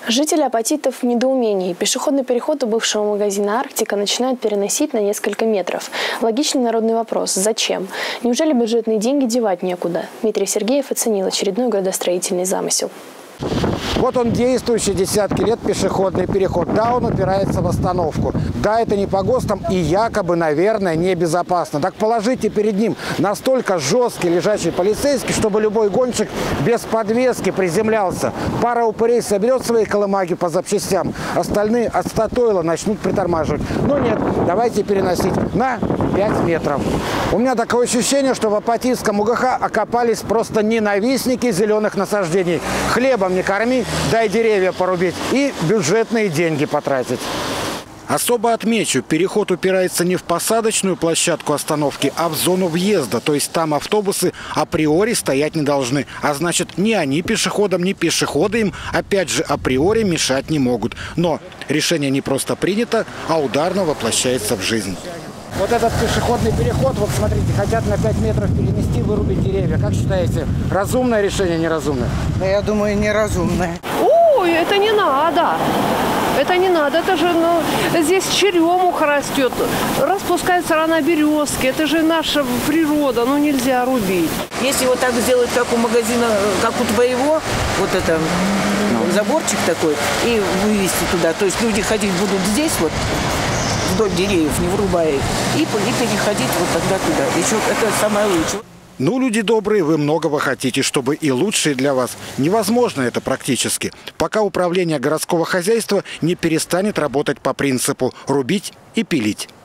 Жители Апатитов в недоумении. Пешеходный переход у бывшего магазина «Арктика» начинают переносить на несколько метров. Логичный народный вопрос – зачем? Неужели бюджетные деньги девать некуда? Дмитрий Сергеев оценил очередной градостроительный замысел. Вот он действующий десятки лет пешеходный переход. Да, он упирается в остановку. Да, это не по ГОСТам и якобы, наверное, небезопасно. Так положите перед ним настолько жесткий лежачий полицейский, чтобы любой гонщик без подвески приземлялся. Пара упырей соберет свои колымаги по запчастям. Остальные от статойла начнут притормаживать. Но нет, давайте переносить на 5 метров. У меня такое ощущение, что в Апатитском УГХ окопались просто ненавистники зеленых насаждений. Хлебом не корми, дай деревья порубить и бюджетные деньги потратить. Особо отмечу, переход упирается не в посадочную площадку остановки, а в зону въезда. То есть там автобусы априори стоять не должны. А значит, ни они пешеходам, ни пешеходы им, опять же, априори мешать не могут. Но решение не просто принято, а ударно воплощается в жизнь. Вот этот пешеходный переход, вот смотрите, хотят на 5 метров перенести, вырубить деревья. Как считаете, разумное решение, неразумное? Да, я думаю, неразумное. Ой, это не надо. Это не надо, это же, здесь черемуха растет, распускаются рано березки, это же наша природа, нельзя рубить. Если вот так сделать, как у магазина, как у твоего, вот это заборчик такой, и вывести туда, то есть люди ходить будут здесь вот, вдоль деревьев, не вырубая их, и переходить вот тогда туда. Еще это самое лучшее. Ну, люди добрые, вы многого хотите, чтобы и лучшее для вас. Невозможно это практически, пока управление городского хозяйства не перестанет работать по принципу «рубить и пилить».